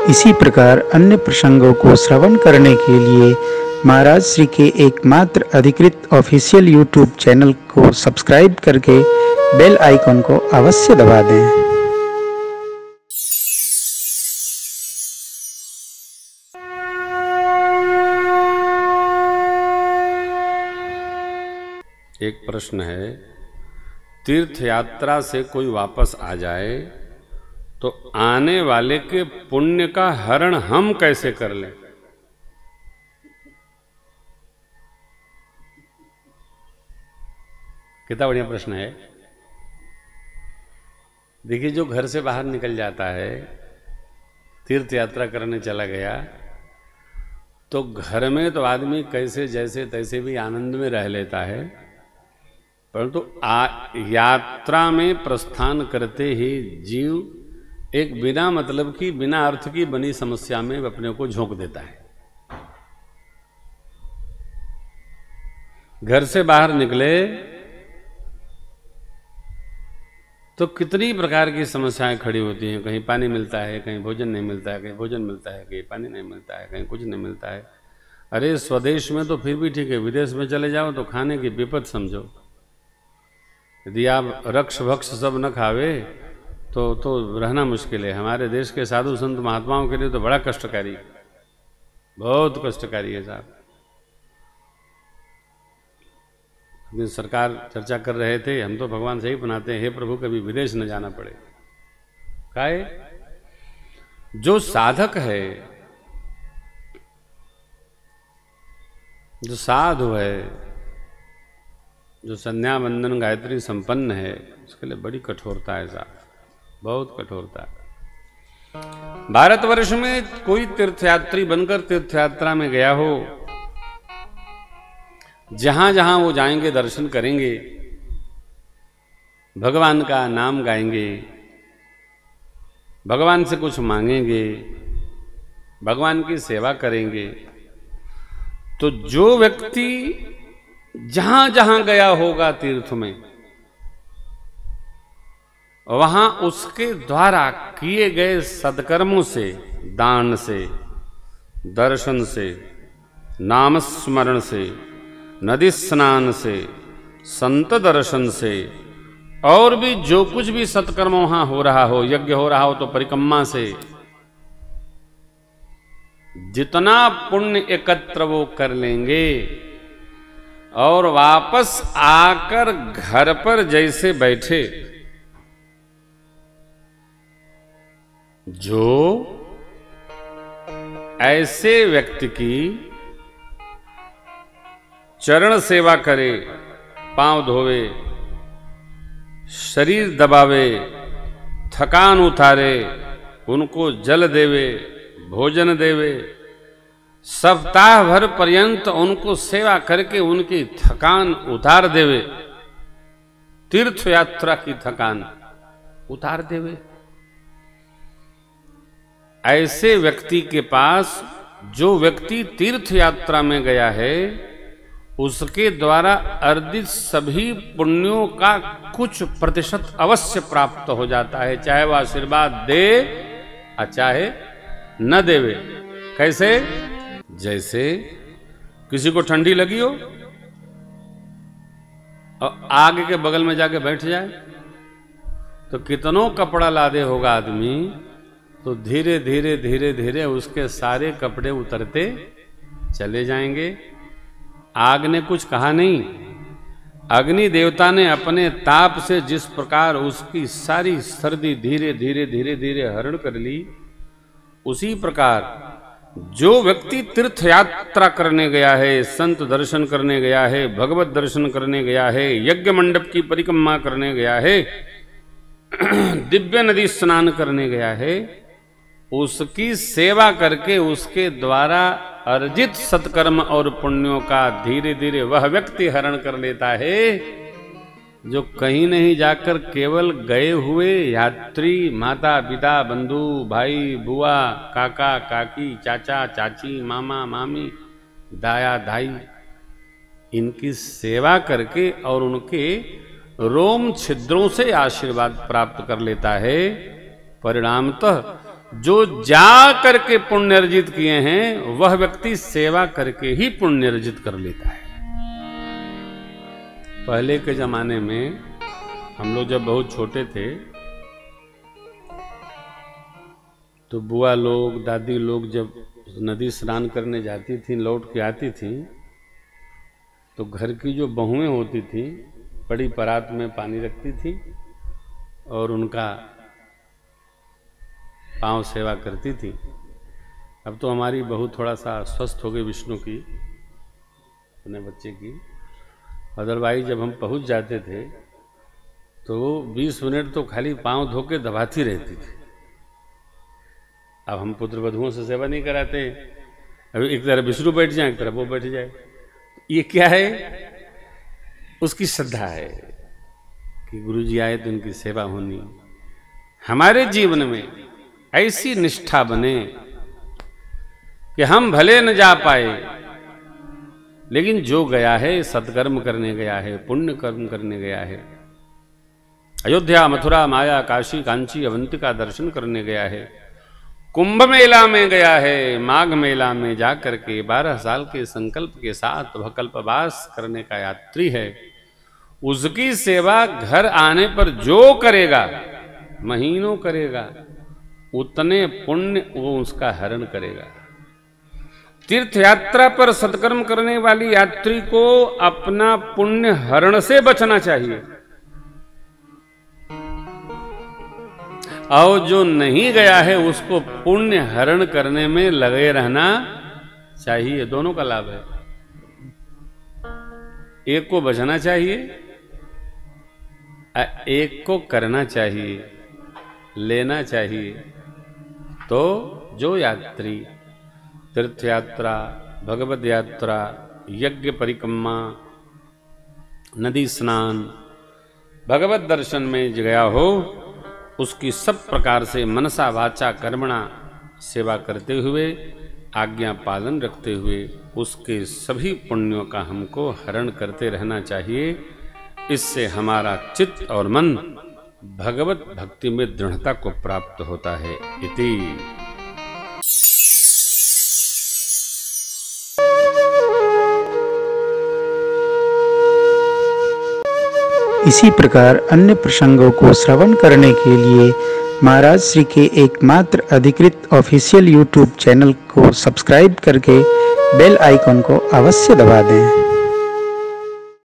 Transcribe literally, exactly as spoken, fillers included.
इसी प्रकार अन्य प्रसंगों को श्रवण करने के लिए महाराज श्री के एकमात्र अधिकृत ऑफिशियल यूट्यूब चैनल को सब्सक्राइब करके बेल आइकन को अवश्य दबा दें। एक प्रश्न है, तीर्थ यात्रा से कोई वापस आ जाए तो आने वाले के पुण्य का हरण हम कैसे कर लें? कितना बढ़िया प्रश्न है। देखिए, जो घर से बाहर निकल जाता है, तीर्थ यात्रा करने चला गया, तो घर में तो आदमी कैसे जैसे तैसे भी आनंद में रह लेता है, परंतु तो यात्रा में प्रस्थान करते ही जीव एक बिना मतलब की, बिना अर्थ की बनी समस्या में अपने को झोंक देता है। घर से बाहर निकले तो कितनी प्रकार की समस्याएं खड़ी होती हैं। कहीं पानी मिलता है, कहीं भोजन नहीं मिलता है, कहीं भोजन मिलता है, कहीं पानी नहीं मिलता है, कहीं कुछ नहीं मिलता है। अरे स्वदेश में तो फिर भी ठीक है, विदेश में चले जाओ तो खाने की विपद समझो। यदि आप रक्ष भक्ष सब न खावे तो तो रहना मुश्किल है। हमारे देश के साधु संत महात्माओं के लिए तो बड़ा कष्टकारी, बहुत कष्टकारी है साहब। सरकार चर्चा कर रहे थे, हम तो भगवान से ही बनाते हैं, हे प्रभु कभी विदेश न जाना पड़े। काहे? जो साधक है, जो साधु है, जो संध्या वंदन गायत्री संपन्न है, उसके लिए बड़ी कठोरता है साहब, बहुत कठोरता है। भारतवर्ष में कोई तीर्थयात्री बनकर तीर्थयात्रा में गया हो, जहां जहां वो जाएंगे दर्शन करेंगे, भगवान का नाम गाएंगे, भगवान से कुछ मांगेंगे, भगवान की सेवा करेंगे, तो जो व्यक्ति जहां जहां गया होगा तीर्थ में, वहां उसके द्वारा किए गए सत्कर्मों से, दान से, दर्शन से, नाम स्मरण से, नदी स्नान से, संत दर्शन से, और भी जो कुछ भी सत्कर्म वहां हो रहा हो, यज्ञ हो रहा हो तो परिक्रमा से, जितना पुण्य एकत्र वो कर लेंगे और वापस आकर घर पर जैसे बैठे, जो ऐसे व्यक्ति की चरण सेवा करे, पांव धोवे, शरीर दबावे, थकान उतारे, उनको जल देवे, भोजन देवे, सप्ताह भर पर्यंत उनको सेवा करके उनकी थकान उतार देवे, तीर्थ यात्रा की थकान उतार देवे, ऐसे व्यक्ति के पास, जो व्यक्ति तीर्थ यात्रा में गया है, उसके द्वारा अर्जित सभी पुण्यों का कुछ प्रतिशत अवश्य प्राप्त हो जाता है, चाहे वह आशीर्वाद दे और चाहे न देवे। कैसे? जैसे किसी को ठंडी लगी हो और आग के बगल में जाके बैठ जाए, तो कितनों कपड़ा लादे होगा आदमी, तो धीरे धीरे धीरे धीरे उसके सारे कपड़े उतरते चले जाएंगे। आग ने कुछ कहा नहीं, अग्नि देवता ने अपने ताप से जिस प्रकार उसकी सारी सर्दी धीरे धीरे धीरे धीरे हरण कर ली, उसी प्रकार जो व्यक्ति तीर्थ यात्रा करने गया है, संत दर्शन करने गया है, भगवत दर्शन करने गया है, यज्ञ मंडप की परिक्रमा करने गया है, दिव्य नदी स्नान करने गया है, उसकी सेवा करके उसके द्वारा अर्जित सत्कर्म और पुण्यों का धीरे धीरे वह व्यक्ति हरण कर लेता है, जो कहीं नहीं जाकर केवल गए हुए यात्री, माता पिता, बंधु, भाई, बुआ, काका, काकी, चाचा, चाची, मामा, मामी, दाया, दाई, इनकी सेवा करके और उनके रोम छिद्रों से आशीर्वाद प्राप्त कर लेता है। परिणामतः जो जा करके पुण्य अर्जित किए हैं वह व्यक्ति सेवा करके ही पुण्य अर्जित कर लेता है। पहले के जमाने में हम लोग जब बहुत छोटे थे तो बुआ लोग दादी लोग जब नदी स्नान करने जाती थी, लौट के आती थी, तो घर की जो बहुएं होती थी बड़ी परात में पानी रखती थी और उनका पांव सेवा करती थी। अब तो हमारी बहू थोड़ा सा स्वस्थ हो गई विष्णु की, अपने बच्चे की। अदरवाइज जब हम पहुंच जाते थे तो वो बीस मिनट तो खाली पांव धो के दबाती रहती थी। अब हम पुत्र वधुओं से सेवा नहीं कराते। अभी एक तरफ विष्णु बैठ जाए, एक तरफ वो बैठ जाए। ये क्या है? उसकी श्रद्धा है कि गुरुजी आए तो उनकी सेवा होनी। हमारे जीवन में ऐसी निष्ठा बने कि हम भले न जा पाए, लेकिन जो गया है सत्कर्म करने गया है, पुण्य कर्म करने गया है, अयोध्या मथुरा माया काशी कांची अवंतिका दर्शन करने गया है, कुंभ मेला में गया है, माघ मेला में जाकर के बारह साल के संकल्प के साथ वह कल्पवास करने का यात्री है, उसकी सेवा घर आने पर जो करेगा, महीनों करेगा, उतने पुण्य वो उसका हरण करेगा। तीर्थ यात्रा पर सत्कर्म करने वाली यात्री को अपना पुण्य हरण से बचना चाहिए, और जो नहीं गया है उसको पुण्य हरण करने में लगे रहना चाहिए। दोनों का लाभ है। एक को बचना चाहिए, एक को करना चाहिए, लेना चाहिए। तो जो यात्री तीर्थ यात्रा, भगवत यात्रा, यज्ञ परिक्रमा, नदी स्नान, भगवत दर्शन में गया हो, उसकी सब प्रकार से मनसा वाचा कर्मणा सेवा करते हुए, आज्ञा पालन रखते हुए उसके सभी पुण्यों का हमको हरण करते रहना चाहिए। इससे हमारा चित्त और मन भगवत भक्ति में दृढ़ता को प्राप्त होता है। इति इसी प्रकार अन्य प्रसंगों को श्रवण करने के लिए महाराज श्री के एकमात्र अधिकृत ऑफिशियल यूट्यूब चैनल को सब्सक्राइब करके बेल आइकॉन को अवश्य दबा दें।